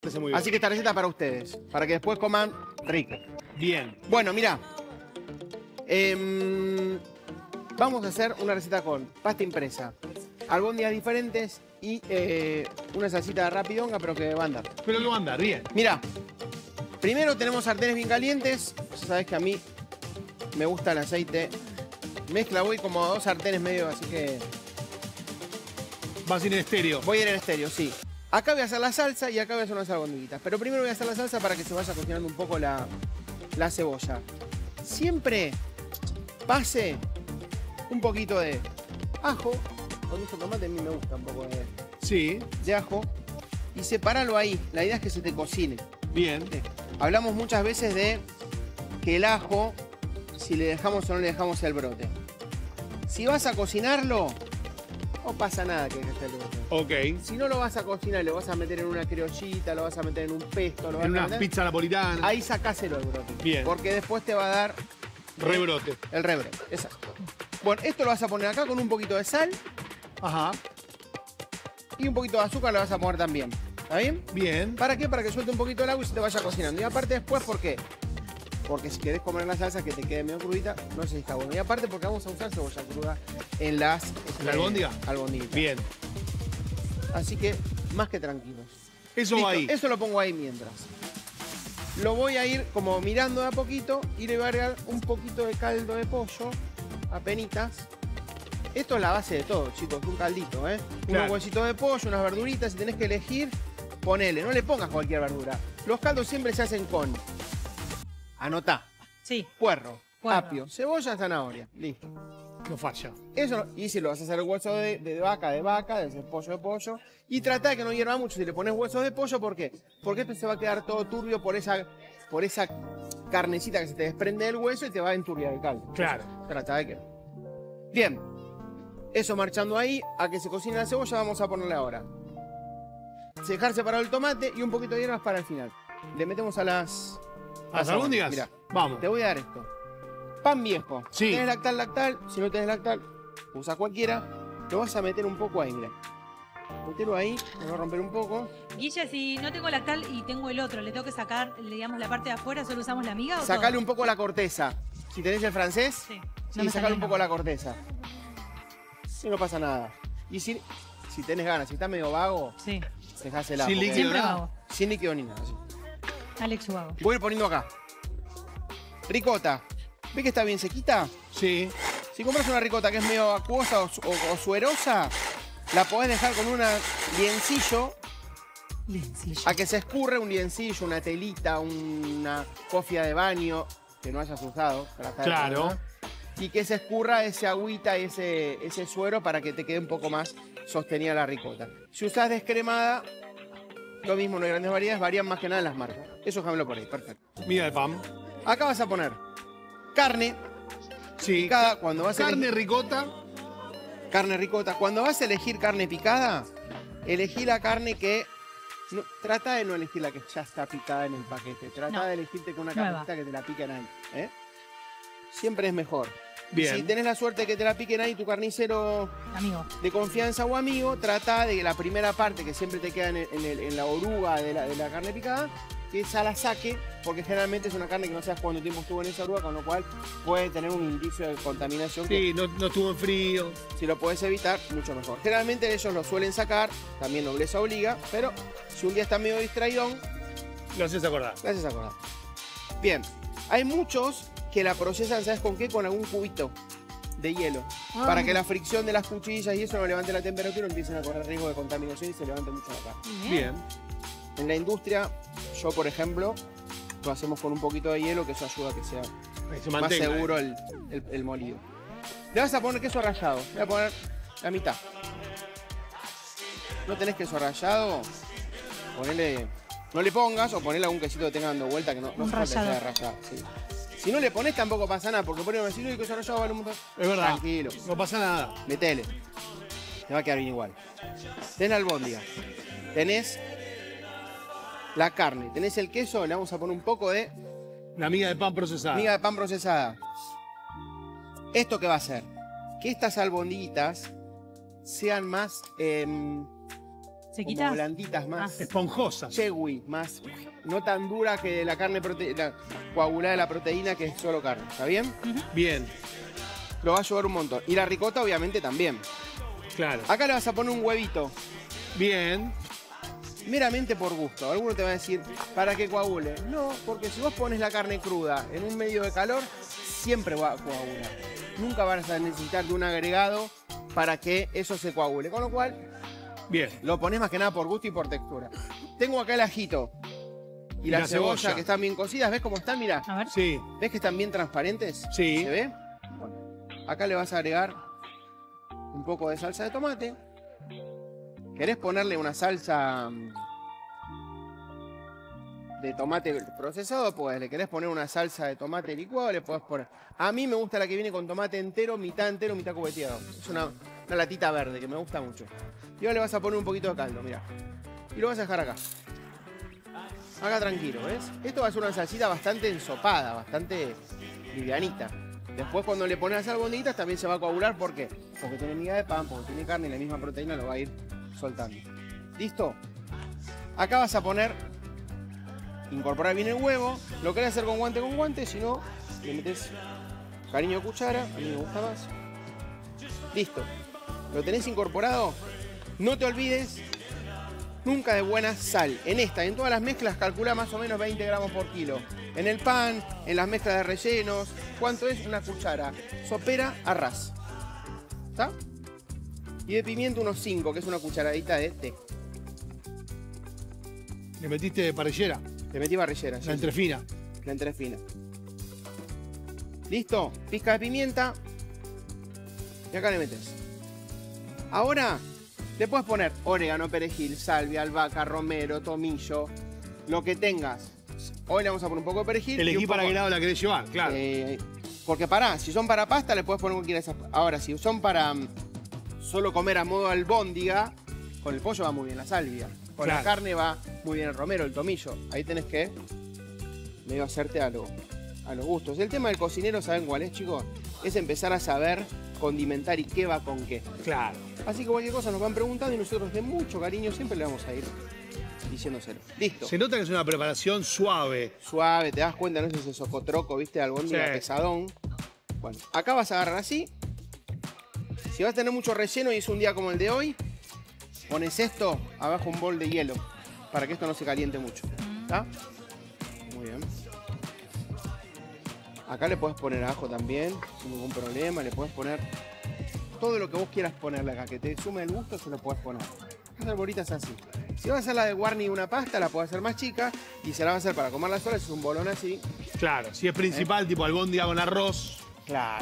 abastece muy bien. Así que esta receta es para ustedes, para que después coman rico. Bien. Bueno, mirá. Vamos a hacer una receta con pasta impresa, albóndigas diferentes y una salsita de rapidonga, pero que va a andar. Pero que va a andar, bien. Mirá, primero tenemos sartenes bien calientes. Sabes que a mí me gusta el aceite. Mezcla, voy como a 2 sartenes medio, así que Va sin estéreo. voy a ir en estéreo, sí. Acá voy a hacer la salsa y acá voy a hacer unas albondiguitas. Pero primero voy a hacer la salsa para que se vaya cocinando un poco la cebolla. Siempre pase un poquito de ajo. Con este tomate a mí me gusta un poco Sí, de ajo. Y sepáralo ahí. La idea es que se te cocine. bien. Hablamos muchas veces de que el ajo, si le dejamos o no le dejamos el brote. Si vas a cocinarlo, no pasa nada que dejes el brote. Ok. Si no lo vas a cocinar, lo vas a meter en una criollita, lo vas a meter en un pesto, lo vas En a una meter... pizza napolitana. Ahí sacáselo el brote. Bien. Porque después te va a dar Rebrote. el rebrote. Exacto. Bueno, esto lo vas a poner acá con un poquito de sal Ajá. y un poquito de azúcar lo vas a poner también. ¿Está bien? Bien. ¿Para qué? Para que suelte un poquito el agua y se te vaya cocinando. Y aparte después, ¿por qué? Porque si querés comer la salsa que te quede medio crudita, no sé si está bueno. Y aparte porque vamos a usar cebolla cruda en las... ¿La albóndiga? Albondiguitas. Bien. Así que más que tranquilos. Eso Listo, va ahí. eso lo pongo ahí mientras. Lo voy a ir como mirando de a poquito y le voy a agregar un poquito de caldo de pollo, apenitas. Esto es la base de todo, chicos, un caldito, ¿eh? Claro. Unos huesitos de pollo, unas verduritas, si tenés que elegir, ponele, no le pongas cualquier verdura. Los caldos siempre se hacen con, anotá, Sí. puerro, Puerro. apio, cebolla, zanahoria, listo. No falla. Eso, y si lo vas a hacer hueso de vaca, de pollo de pollo. Y trata de que no hierva mucho si le pones huesos de pollo, ¿por qué? Porque esto se va a quedar todo turbio por esa carnecita que se te desprende del hueso y te va a enturbiar el caldo. Claro. Trata de que no. Bien. Eso marchando ahí, a que se cocine la cebolla, vamos a ponerle ahora. Dejar separado el tomate y un poquito de hierbas para el final. Le metemos a las... ¿A las albóndigas? Mirá, Vamos. te voy a dar esto. Pan viejo. Sí. Tenés lactal. Si no tenés lactal, usa cualquiera. Lo vas a meter un poco ahí, mirá. Metelo ahí, me va a romper un poco. Guille, si no tengo lactal y tengo el otro, ¿le tengo que sacar, digamos, la parte de afuera? ¿Solo usamos la miga o Sacale todo? un poco la corteza. Si tenés el francés, Sí. sí, No me sacale salió un poco la corteza. Sí, no pasa nada. Y si tenés ganas, si estás medio vago, Sí. dejásela. Sin porque- líquido. Siempre nada. vago. Sin líquido ni nada. Sí. Alex Ubago. Voy a ir poniendo acá. Ricota. ¿Ves que está bien sequita? Sí. Si compras una ricota que es medio acuosa o suerosa, la podés dejar con un liencillo Liencillo. a que se escurre, un liencillo, una telita, una cofia de baño que no hayas usado. Tratá de Claro. ponerla, y que se escurra ese agüita, ese suero para que te quede un poco más sostenida la ricota. Si usás descremada, lo mismo, no hay grandes variedades, varían más que nada las marcas. Eso déjamelo por ahí, perfecto. Miga de pan. Acá vas a poner carne Sí. picada. Cuando vas a Carne ricota. carne ricota. Cuando vas a elegir carne picada, elegí la carne que... trata de no elegir la que ya está picada en el paquete. Trata No. de elegirte con una Nueva. carnita que te la piquen ahí. ¿Eh? Siempre es mejor. Bien. Si tenés la suerte de que te la piquen ahí tu carnicero Amigo. de confianza o amigo, trata de que la primera parte que siempre te queda en la oruga de la carne picada, que esa la saque, porque generalmente es una carne que no sabes cuánto tiempo estuvo en esa oruga, con lo cual puede tener un indicio de contaminación que Sí, no estuvo en frío. si lo puedes evitar, mucho mejor. Generalmente ellos lo suelen sacar, también nobleza obliga, pero si un día está medio distraidón, Lo haces acordar. me haces acordar. Bien, hay muchos que la procesan, ¿sabes con qué? Con algún cubito de hielo. Para que la fricción de las cuchillas y eso no levante la temperatura, empiecen a correr riesgo de contaminación y se levante mucho la carne. Bien. En la industria, yo por ejemplo, lo hacemos con un poquito de hielo, que eso ayuda a que sea Ahí se más mantenga. seguro el molido. Le vas a poner queso rallado. Le voy a poner la mitad. No tenés queso rallado, ponele, no le pongas o ponele algún quesito que tenga dando vuelta que no Un hace falta que sea rallado. rallado. Sí. Si no le pones tampoco pasa nada, porque ponele decir, uy, queso rallado vale un montón. Es verdad. Tranquilo, No pasa nada. metele. Te va a quedar bien igual. Tenés la albóndiga. Tenés la carne. Tenés el queso, le vamos a poner un poco de La miga de pan procesada. miga de pan procesada. ¿Esto qué va a hacer? Que estas albondiguitas sean más ¿Se como quita? blanditas, más Esponjosas. chewy, más no tan dura que la carne la coagulada de la proteína, que es solo carne. ¿Está bien? Bien, Lo va a ayudar un montón. Y la ricota, obviamente, también. claro. Acá le vas a poner un huevito, Bien. meramente por gusto. Alguno te va a decir, ¿para qué coagule? No, porque si vos pones la carne cruda en un medio de calor, siempre va a coagular. Nunca vas a necesitar de un agregado para que eso se coagule. Con lo cual, Bien. lo pones más que nada por gusto y por textura. Tengo acá el ajito y la cebolla que están bien cocidas. ¿Ves cómo están? Mirá. A ver. Sí. ¿Ves que están bien transparentes? Sí. ¿Se ve? Bueno, acá le vas a agregar un poco de salsa de tomate. ¿Querés ponerle una salsa de tomate procesado? Pues le querés poner una salsa de tomate licuado, le podés poner. A mí me gusta la que viene con tomate entero, mitad cubeteado. Es una latita verde que me gusta mucho. Y ahora le vas a poner un poquito de caldo, mira. Y lo vas a dejar acá. Acá tranquilo, ¿ves? Esto va a ser una salsita bastante ensopada, bastante livianita. Después cuando le pones las albondiguitas también se va a coagular. ¿Por qué? Porque tiene miga de pan, porque tiene carne y la misma proteína lo va a ir soltando. ¿Listo? Acá vas a poner, incorporar bien el huevo. Lo querés hacer con guante, si no, le metes cariño de cuchara. A mí me gusta más. Listo. ¿Lo tenés incorporado? No te olvides nunca de buena sal. En esta, en todas las mezclas, calcula más o menos 20 gramos por kilo. En el pan, en las mezclas de rellenos. ¿Cuánto es? Una cuchara sopera a ras. ¿Está? Y de pimiento unos 5, que es una cucharadita de té. Le metiste parrillera. Le metí barrillera. La entrefina. La entrefina. ¿Listo? Pizca de pimienta. Y acá le metes. Ahora le puedes poner orégano, perejil, salvia, albahaca, romero, tomillo, lo que tengas. Hoy le vamos a poner un poco de perejil. Elegí y un para poco- qué lado la querés llevar, claro. Porque si son para pasta, le puedes poner cualquiera de esas. Ahora, si son para solo comer a modo albóndiga, con el pollo va muy bien la salvia. Con la Claro. carne va muy bien el romero, el tomillo. Ahí tenés que medio hacerte a los gustos. El tema del cocinero, ¿saben cuál es, chicos? Es empezar a saber condimentar y qué va con qué. Claro. Así que cualquier cosa nos van preguntando y nosotros de mucho cariño siempre le vamos a ir diciéndoselo. Listo. Se nota que es una preparación suave. Suave, te das cuenta, no es ese socotroco, ¿viste? Albóndiga Sí. pesadón. Bueno, acá vas a agarrar así. Si vas a tener mucho relleno y es un día como el de hoy, pones esto abajo un bol de hielo para que esto no se caliente mucho. ¿Está? Muy bien. Acá le puedes poner ajo también, sin ningún problema. Le puedes poner todo lo que vos quieras ponerle acá, que te sume el gusto, se lo puedes poner. Hacer bolitas así. Si vas a hacer la de Warney de una pasta, la puedes hacer más chica. Y si la vas a hacer para comerla sola, es un bolón así. Claro. Si es principal, tipo albóndiga con arroz. Claro.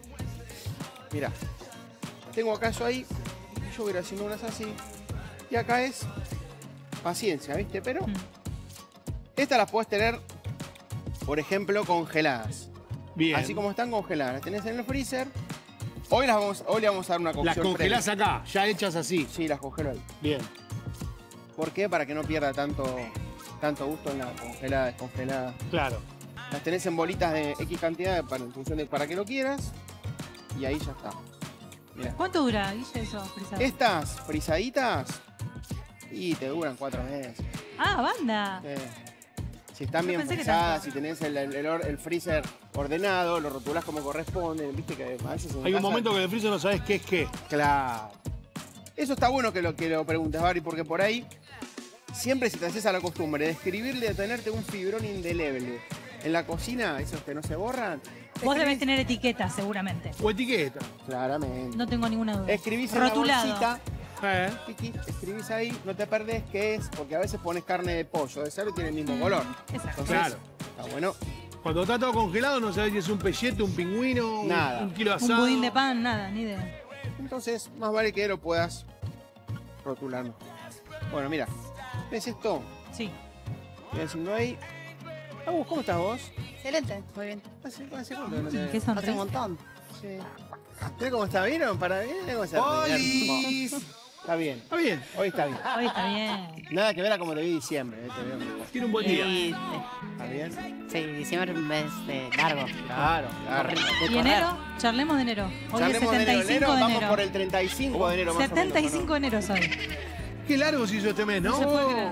Mira, tengo acá yo ahí. Yo voy a ir haciendo unas así. Y acá es paciencia, ¿viste? Pero estas las puedes tener, por ejemplo, congeladas. Bien. Así como están congeladas. Las tenés en el freezer. Hoy le vamos a dar una cocción. Las congelás previa. acá, ya hechas así. Sí, las congelo ahí. Bien. ¿Por qué? Para que no pierda tanto gusto en la congelada, descongelada. Claro. Las tenés en bolitas de X cantidad en función de para que lo quieras. Y ahí ya está. Mirá. ¿Cuánto dura, Guille, eso frisado? Estas frisaditas y te duran 4 meses. Ah, banda. Si están Yo bien pensé que frisadas, tanto. si tenés el freezer ordenado, lo rotulás como corresponde. Viste que a veces en Hay un casa- momento que en el freezer no sabes qué es qué. Claro. Eso está bueno que lo preguntes, Bari, porque por ahí siempre si te haces a la costumbre de escribirle, de tenerte un fibrón indeleble en la cocina, esos que no se borran. Vos debés tener etiquetas, seguramente. O etiqueta. Claramente. No tengo ninguna duda. Escribís en la Rotulado. bolsita, ¿Eh? escribís ahí, no te perdés qué es, porque a veces pones carne de pollo, de cerdo y tiene el mismo color. Exacto. Entonces, Claro. está bueno. Cuando está todo congelado no sabes si es un pellete, un pingüino, Nada. un kilo de Un asado. budín de pan, nada, ni idea. Entonces, más vale que lo puedas rotular mejor. Bueno, mira, ¿ves esto? Sí. Estoy haciendo ahí. Agus, ¿cómo estás vos? Excelente, muy bien. ¿Hace cuánto que no te- ¿Qué Hace sonrisa? un montón. Sí. Mira cómo está, ¿vieron? Para bien, cómo está. ¡Olis! Está bien, Está bien, hoy está bien. Hoy está bien. Nada que ver a como te vi en diciembre. Te veo mejor. tiene un buen día. ¿Está bien? Sí, diciembre es un mes largo. Claro, claro. ¿Y enero? Charlemos de enero. Hoy Charlemos es de enero, 75 de vamos enero. por el 35 de enero más 75 o de enero soy. menos. ¿no? Qué largo se hizo este mes, No ¿no? se puede creer.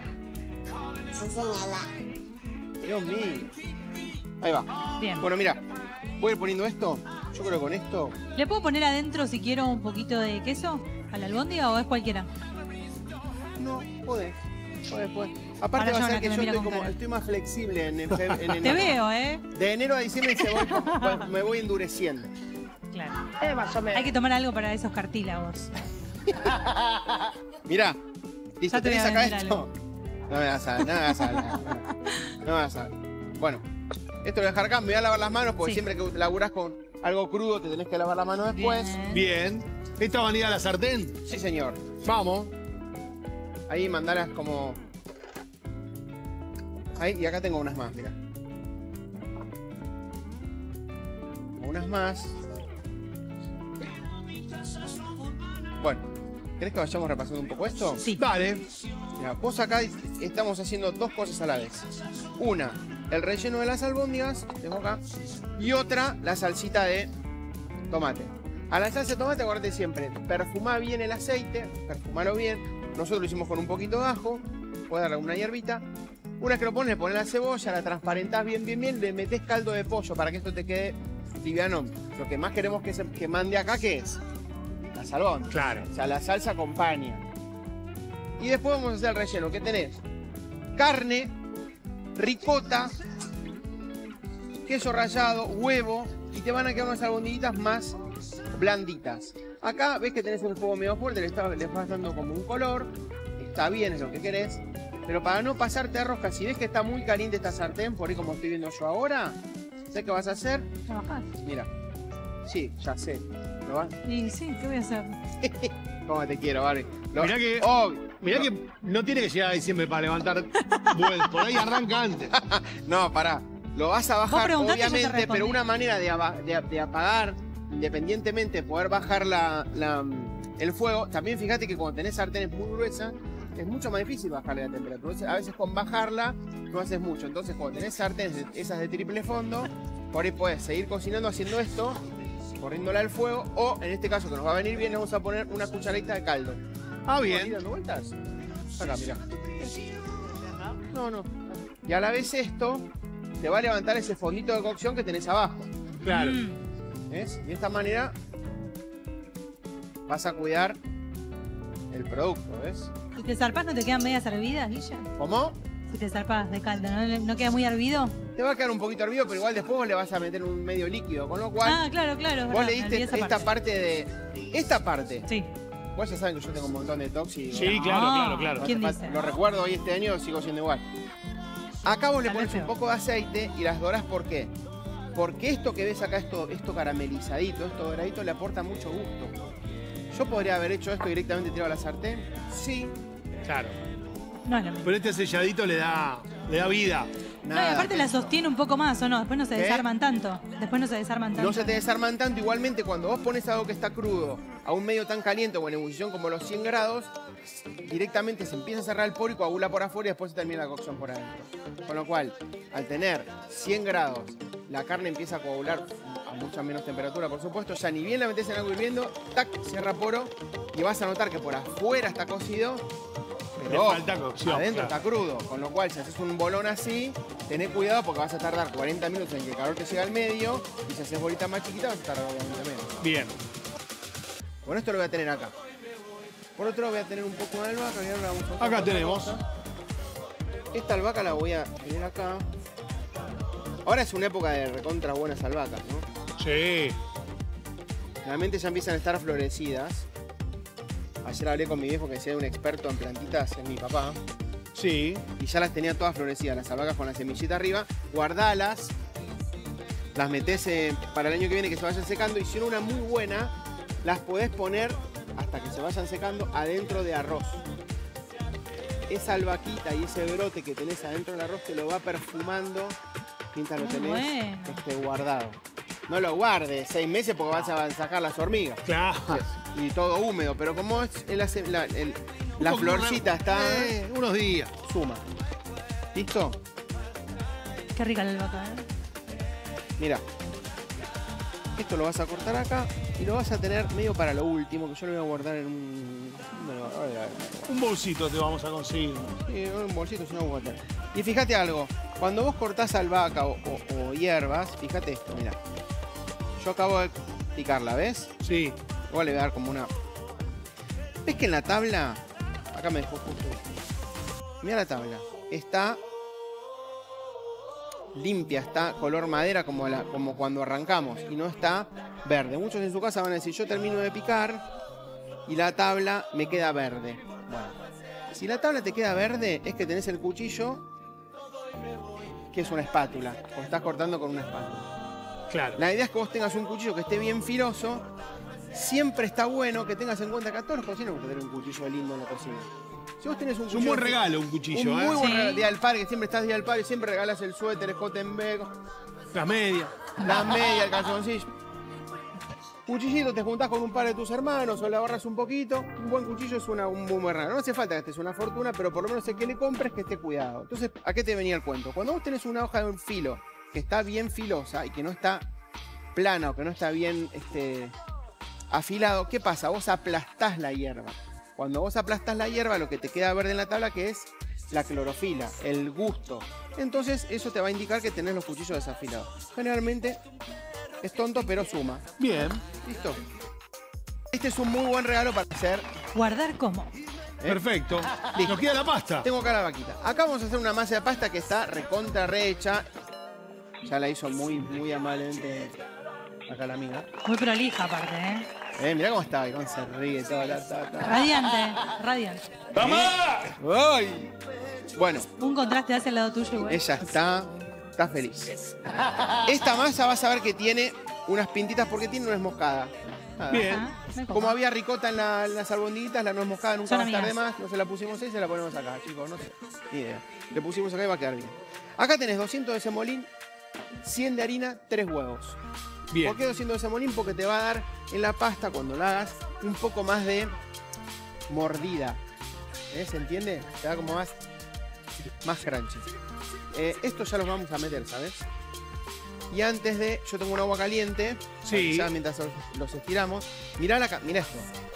Dios mío. Ahí va. Bien. Bueno, mira, voy a ir poniendo esto. Yo creo que con esto. ¿Le puedo poner adentro si quiero un poquito de queso a la albóndiga o es cualquiera? No, podés. Podés. Ahora Aparte va a Jonah, ser que que me yo mira estoy, con cara. estoy más flexible en enero. Te veo, ¿eh? De enero a diciembre me voy endureciendo. Claro. Más o menos. Hay que tomar algo para esos cartílagos. Mirá, listo, Ya te voy tenés a acá vender esto. algo. No me vas a ver, no me vas a ver. No me vas a ver. Bueno, esto lo voy a dejar acá, me voy a lavar las manos porque Sí. siempre que laburás con algo crudo te tenés que lavar las manos después. Bien. Bien. ¿Esta va a ir a la sartén? Sí, señor. Vamos. Ahí mandalas como... Ahí, y acá tengo unas más, mira. Unas más. Bueno, ¿querés que vayamos repasando un poco esto? Sí. Dale. Mira, vos acá estamos haciendo dos cosas a la vez. Una, el relleno de las albóndigas, tengo acá. Y otra, la salsita de tomate. A la salsa de tomate, acuérdate siempre, perfumá bien el aceite, perfumalo bien. Nosotros lo hicimos con un poquito de ajo, puedes darle una hierbita. Una vez que lo pones, le pones la cebolla, la transparentás bien, le metés caldo de pollo para que esto te quede liviano. Lo que más queremos que mande acá, ¿qué es? La albóndigas. Claro. O sea, la salsa acompaña. Y después vamos a hacer el relleno. ¿Qué tenés? Carne, ricota, queso rallado, huevo, y te van a quedar unas albondiguitas más blanditas. Acá ves que tenés un fuego medio fuerte, le vas dando como un color. Está bien, es lo que querés. Pero para no pasarte a rosca, si ves que está muy caliente esta sartén, por ahí como estoy viendo yo ahora, ¿sabes qué vas a hacer? ¿Trabajás? Mira. Sí, ya sé. ¿Lo vas? Y sí, ¿qué voy a hacer? ¿Cómo te quiero, Barbie? Mirá que- Obvio. Mirá que no tiene que llegar a diciembre para levantar vuelos. Por ahí arranca antes. No, pará. Lo vas a Vos bajar, preguntá que yo te obviamente, respondí. pero una manera de apagar, independientemente, poder bajar el fuego. También fíjate que cuando tenés sartenes muy gruesas, es mucho más difícil bajarle la temperatura. Entonces, a veces con bajarla no haces mucho. Entonces, cuando tenés sartenes esas de triple fondo, por ahí podés seguir cocinando haciendo esto, corriéndola al fuego, o en este caso que nos va a venir bien, le vamos a poner una cucharadita de caldo. Ah, ¿Ahí bien. dando vueltas? Acá, mirá. No. Y a la vez esto te va a levantar ese fondito de cocción que tenés abajo. Claro. ¿Ves? Y de esta manera vas a cuidar el producto, ¿ves? ¿Y te zarpás no te quedan medias hervidas, Guilla? ¿Cómo? Si te zarpás de caldo, ¿no queda muy hervido? Te va a quedar un poquito hervido, pero igual después vos le vas a meter un medio líquido, con lo cual Ah, claro, es vos verdad, le me olvidé diste esa esta parte de... Esta parte, Sí. vos ya saben que yo tengo un montón de tox y... Sí, No. claro. no ¿Quién hace falta- dice? Lo recuerdo hoy este año, sigo siendo igual. Acá vos le Tal vez pones un peor. poco de aceite y las dorás, ¿por qué? Porque esto que ves acá, esto caramelizadito, esto doradito, le aporta mucho gusto. ¿Yo podría haber hecho esto directamente tirado a la sartén? Sí. Claro. No es lo mismo. Pero este selladito le da vida. No, y aparte la sostiene un poco más, ¿o no? Después no se ¿Qué? desarman tanto. Después no se desarman tanto. No se te desarman tanto. Igualmente, cuando vos pones algo que está crudo a un medio tan caliente o en ebullición como los 100 grados, directamente se empieza a cerrar el poro y coagula por afuera y después se termina la cocción por adentro. Con lo cual, al tener 100 grados, la carne empieza a coagular a mucha menos temperatura, por supuesto. Ya ni bien la metés en agua hirviendo, tac, cierra poro y vas a notar que por afuera está cocido, Le pero falta cocción, adentro claro. está crudo. Con lo cual, si haces un bolón así, tené cuidado porque vas a tardar 40 minutos en que el calor te llegue al medio y si haces bolitas más chiquitas vas a tardar obviamente menos. Bien. Bueno, esto lo voy a tener acá. Por otro lado voy a tener un poco de albahaca. Y ahora vamos a Acá otra tenemos. cosa. Esta albahaca la voy a tener acá. Ahora es una época de recontra buenas albahacas, ¿no? Sí. Realmente ya empiezan a estar florecidas. Ayer hablé con mi viejo que sea un experto en plantitas, es mi papá. Sí. Y ya las tenía todas florecidas, las albahacas con la semillita arriba. Guardalas, las metés para el año que viene que se vayan secando. Y si una muy buena, las podés poner hasta que se vayan secando adentro de arroz. Esa albahaquita y ese brote que tenés adentro del arroz te lo va perfumando mientras lo Muy tenés bueno. guardado. No lo guardes 6 meses porque vas a sacar las hormigas. Claro. Y todo húmedo, pero como es la Un poco florcita está unos días. suma. ¿Listo? Qué rica la albahaca, ¿eh? Mira. Esto lo vas a cortar acá y lo vas a tener medio para lo último, que yo lo voy a guardar en un... Un bolsito te vamos a conseguir. Sí, un bolsito, si no voy a tener. Y fíjate algo, cuando vos cortás albahaca o hierbas, fíjate esto, mira. Yo acabo de picarla, ¿ves? Sí. Igual le voy a dar como una... ¿Ves que en la tabla? Acá me dejó justo. Mira la tabla. Está limpia, está color madera como cuando arrancamos y no está verde. Muchos en su casa van a decir, yo termino de picar y la tabla me queda verde. Bueno, si la tabla te queda verde es que tenés el cuchillo que es una espátula o estás cortando con una espátula. Claro. La idea es que vos tengas un cuchillo que esté bien filoso. Siempre está bueno que tengas en cuenta que a todos los cocineros gusta tener un cuchillo lindo en la cocina. Si vos tenés un cuchillo... Es un buen regalo un cuchillo, un muy buen Sí. regalo. Día del padre, que siempre estás día del padre y siempre regalas el suéter, el Jotenberg, Las medias. la media, el calzoncillo. Cuchillito, te juntás con un par de tus hermanos o le ahorras un poquito. Un buen cuchillo es un buen regalo. No hace falta que estés una fortuna, pero por lo menos el que le compres que esté cuidado. Entonces, ¿a qué te venía el cuento? Cuando vos tenés una hoja de un filo que está bien filosa y que no está plana o que no está bien afilado, ¿qué pasa? Vos aplastás la hierba. Cuando vos aplastás la hierba, lo que te queda verde en la tabla que es la clorofila, el gusto. Entonces, eso te va a indicar que tenés los cuchillos desafilados. Generalmente es tonto, pero suma. Bien. ¿Listo? Este es un muy buen regalo para hacer. Guardar como. Perfecto. Listo. Nos queda la pasta. Tengo acá la vaquita. Acá vamos a hacer una masa de pasta que está recontra rehecha. Ya la hizo muy amablemente acá la amiga. Muy prolija aparte, ¿eh? Mirá cómo está, cómo se ríe toda la tata. Radiante, radiante. ¡Ay! Bueno, Un contraste hacia el lado tuyo, güey. ella está feliz. Esta masa vas a ver que tiene unas pintitas porque tiene nuez moscada. Nada. Bien. Ah, me copa. Como había ricota en las albondiguitas, la nuez moscada nunca Son va a estar de amigas. más. No se la pusimos ahí, se la ponemos acá, chicos. No sé, ni idea. Le pusimos acá y va a quedar bien. Acá tenés 200 de semolín, 100 de harina, 3 huevos. Bien. ¿Por qué 200 de semolín? Porque te va a dar en la pasta, cuando la hagas, un poco más de mordida. ¿Se entiende? Te da como más crunchy. Esto ya los vamos a meter, ¿sabes? Y antes de... Yo tengo un agua caliente. Sí. Ya mientras los estiramos. Mirá esto.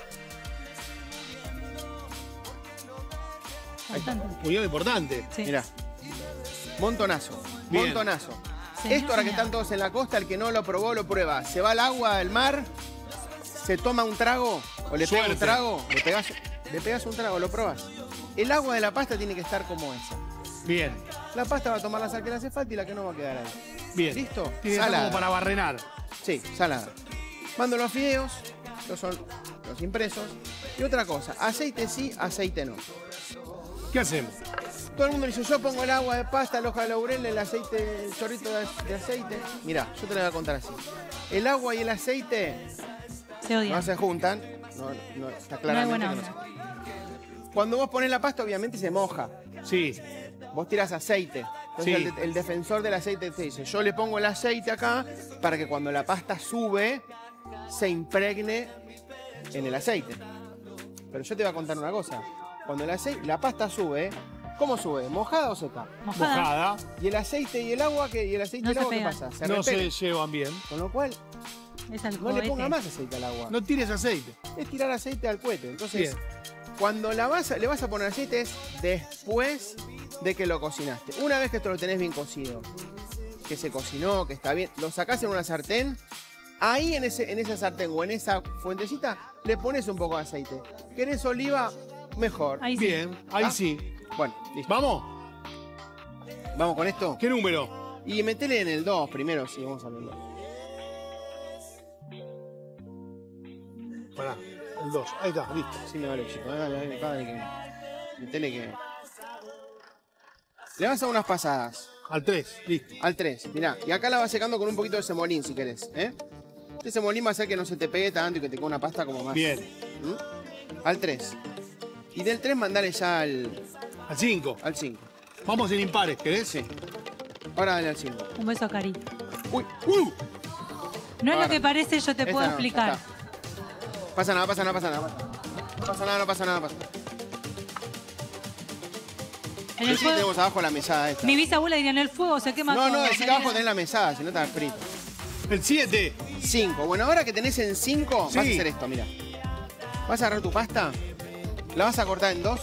Bastante. Un puñado importante. Sí. Mirá. Montonazo. Bien. Montonazo. Señor, Esto ahora que señor. están todos en la costa, el que no lo probó, lo prueba. Se va al agua del mar, se toma un trago, o le pega un Suerte. trago, le pegas un trago, lo probas. El agua de la pasta tiene que estar como esa. Bien. La pasta va a tomar la sal que le hace falta y la que no va a quedar ahí. Bien. ¿Listo? Tiene que estar Salada. como para barrenar. Sí, salada. Mando los fideos, estos son los impresos. Y otra cosa, aceite sí, aceite no. ¿Qué hacemos? Todo el mundo dice, yo pongo el agua de pasta, la hoja de laurel, el aceite, el chorrito de aceite. Mirá, yo te lo voy a contar así. El agua y el aceite Se odian. no se juntan. No, está claramente buena que no se onda. juntan. Cuando vos pones la pasta, obviamente se moja. Sí. Vos tirás aceite. Entonces Sí. el defensor del aceite te dice, yo le pongo el aceite acá para que cuando la pasta sube, se impregne en el aceite. Pero yo te voy a contar una cosa. Cuando la pasta sube, ¿cómo sube? ¿Mojada o seca? Mojada. Mojada. Y el aceite y el agua, ¿qué? ¿Y el aceite No y el se agua qué pegan. pasa? Se No repelen. se llevan bien. Con lo cual, Es al no le ponga cohete. más aceite al agua. No tires aceite. Es tirar aceite al cohete. Entonces, Bien. cuando le vas a poner aceite es después de que lo cocinaste. Una vez que esto lo tenés bien cocido, que se cocinó, que está bien, lo sacás en una sartén. Ahí en esa sartén o en esa fuentecita le pones un poco de aceite. ¿Querés oliva? Mejor. Ahí sí. Bien. Ahí Ah. sí. Bueno, listo. ¿Vamos? Vamos con esto. ¿Qué número? Y metele en el 2 primero, sí, vamos a verlo. Pará. El 2. Ahí está. Listo. Sí me vale, chico. Dale, que... Metele que... Le vas a unas pasadas. Al 3. Listo. Al 3, mirá. Y acá la vas secando con un poquito de semolín, si querés. Este semolín va a hacer que no se te pegue tanto y que te quede una pasta como más. Bien. Al 3. Y del 3 mandale ya al 5. 5. Vamos en impares, ¿querés? Sí. Ahora dale al 5. Un beso a Cari. Uy, No es Ahora. lo que parece, yo te esta puedo no, ya explicar. está. Pasa nada, pasa nada, pasa nada. No pasa nada, no pasa nada, pasa nada. En el Decí que fuego, tenemos abajo la mesada esta. mi bisabuela diría, en el fuego se quema No, todo. no, decí que Sería- abajo tenés la mesada, si no está frito. El 7. 5. Bueno, ahora que tenés en 5, Sí. vas a hacer esto, mira. Vas a agarrar tu pasta, la vas a cortar en 2.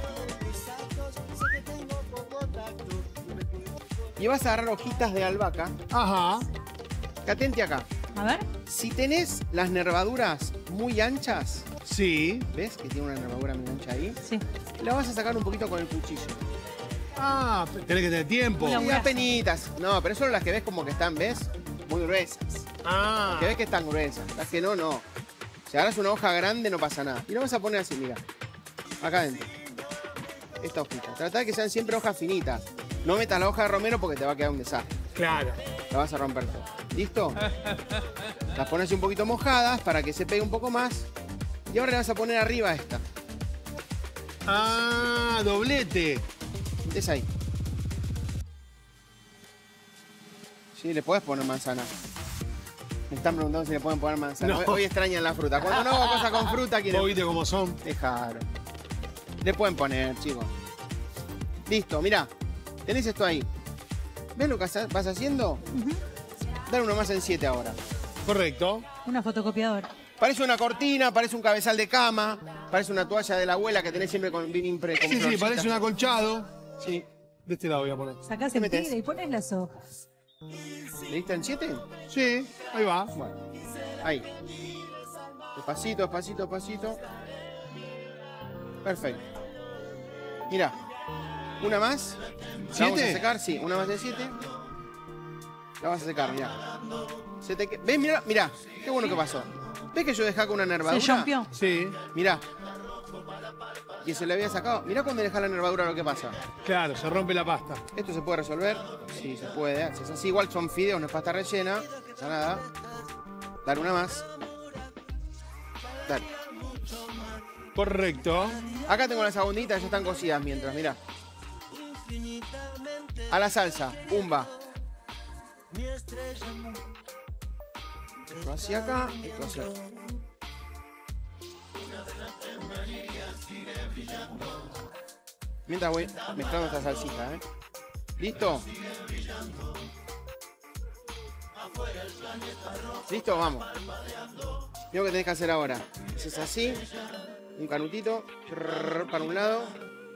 Y vas a agarrar hojitas de albahaca. Ajá. Que atente acá. A ver. Si tenés las nervaduras muy anchas, Sí. ¿ves que tiene una nervadura muy ancha ahí? Sí. La vas a sacar un poquito con el cuchillo. Ah, tenés que tener tiempo. Una Y buena- apenitas. No, pero son las que ves como que están, ¿ves? Muy gruesas. Ah. Que ves que están gruesas. Las que no, no. Si agarras una hoja grande no pasa nada. Y lo vas a poner así, mira. Acá adentro. Esta hojita. Trata de que sean siempre hojas finitas. No metas la hoja de romero porque te va a quedar un desastre. Claro. La vas a romper todo. ¿Listo? Las pones un poquito mojadas para que se pegue un poco más. Y ahora le vas a poner arriba esta. Ah, doblete. Es ahí. Sí, le podés poner manzana. Me están preguntando si le pueden poner manzana. No. Hoy extrañan la fruta. Cuando no hago cosas con fruta, ¿Vos quieren... viste cómo son? Dejar. Le pueden poner, chicos. Listo, mirá. Tenés esto ahí. ¿Ves lo que vas haciendo? Dale uno más en 7 ahora. Correcto. Una fotocopiadora. Parece una cortina, parece un cabezal de cama, parece una toalla de la abuela que tenés siempre con bien impre. con Sí, florcitas. parece un acolchado. Sí. De este lado voy a poner. Sacás ¿Qué el metés? tigre y pones las hojas. ¿Le diste en 7? Sí, ahí va. Bueno, ahí. Despacito, despacito, despacito. Perfecto. Mirá. Una más. ¿La vamos a 7? secar? Sí, una más de 7. La vas a secar, mirá. ¿Ves? Mirá, mirá. Qué bueno que pasó. ¿Ves que yo dejé acá una nervadura? Se rompió. Sí, Mirá. Y se le había sacado. Mirá cuando deja la nervadura lo que pasa. claro, se rompe la pasta. ¿Esto se puede resolver? Sí, se puede. Si es así, igual son fideos, no es pasta rellena. No pasa nada. Dale una más. Dale. Correcto. Acá tengo las abunditas, ya están cocidas mientras, mirá. A la salsa, pumba. Esto hacia acá, esto hacia acá. Mientras voy mezclando esta salsita, ¿eh? ¿Listo? ¿Listo? Vamos. Lo que tenés que hacer ahora. Es así. Un canutito. Para un lado.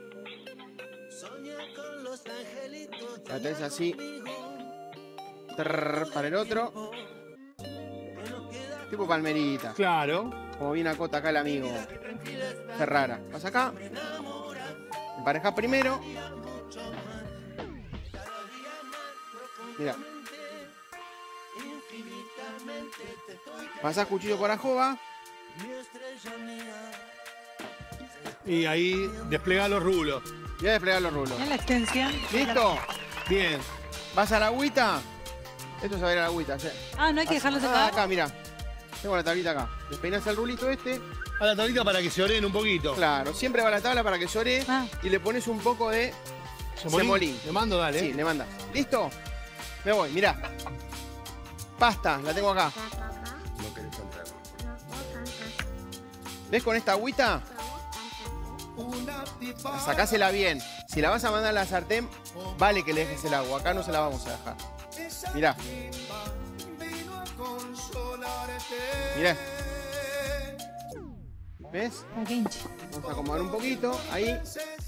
La tenés así. Para el otro. Tipo palmerita. Claro. Como bien acota acá el amigo Ferrara. Vas acá. Emparejás primero. Mira. Pasás cuchillo por ajoba. Y ahí desplegá los rulos. Y voy a desplegar los rulos. En la extensión. ¿Listo? Bien. Vas a la agüita. Esto se va a ir a la agüita. ¿sí? Ah, no hay que dejarlo Ah, secar. acá, mira. Tengo la tablita acá. Despeinás el rulito este. A la tablita para que se oren un poquito. Claro, siempre va la tabla para que llore. Ah. Y le pones un poco de semolín. Le mando, dale. Sí, le mandas. ¿Listo? Me voy, mirá. Pasta, la tengo acá. ¿Ves con esta agüita? Sacásela bien. Si la vas a mandar a la sartén, vale que le dejes el agua. Acá no se la vamos a dejar. Mirá. Mirá. ¿Ves? Ah, qué hinche. Vamos a acomodar un poquito. Ahí.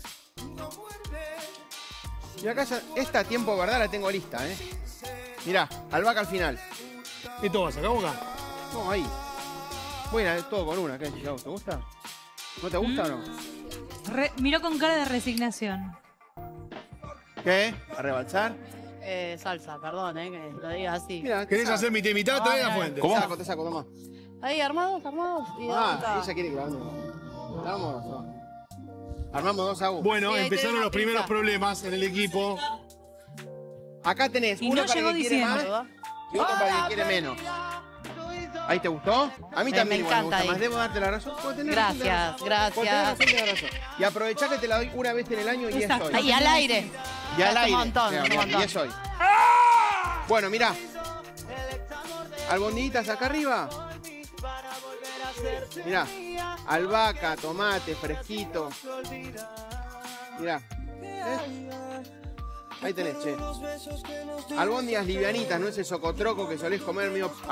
Y acá ya, esta a tiempo de verdad la tengo lista, ¿eh? Mirá, albahaca al final. ¿Esto va a sacar acá? No, ahí. Bueno, todo con una. ¿Qué? ¿Te gusta? ¿No te gusta o no? Miró con cara de resignación. ¿Qué? ¿A rebalsar? Salsa, perdón, que lo diga así. Mira, ¿Querés hacer mitad y mitad? Trae la Ay, fuente. Te saco, toma. Ahí, armados. Y Ah, ella quiere que vamos. Vamos. Armamos dos aguas. Bueno, Sí, ahí empezaron tenés los la primeros pinza. problemas en el equipo. Acá tenés Y uno no para llegó el que quiere diciembre. más y otro para el que quiere menos. ¿Ahí te gustó? A mí Me también igual me encanta gusta ahí. más. Debo darte la razón. Puedo tener razón, tenés Gracias, razón. Puedo tener gracias. razón, tenés razón. Y aprovechá que te la doy una vez en el año y Exacto. es hoy. Ahí, al aire. Y al Es aire. un montón, Mira, es un mira, montón. y es hoy. Bueno, mirá. Albondiguitas acá arriba. Mirá. Albahaca, tomate, fresquito. Mirá. ¿Ves? Ahí tenés, che. Albóndigas livianitas, no ese socotroco que solés comer medio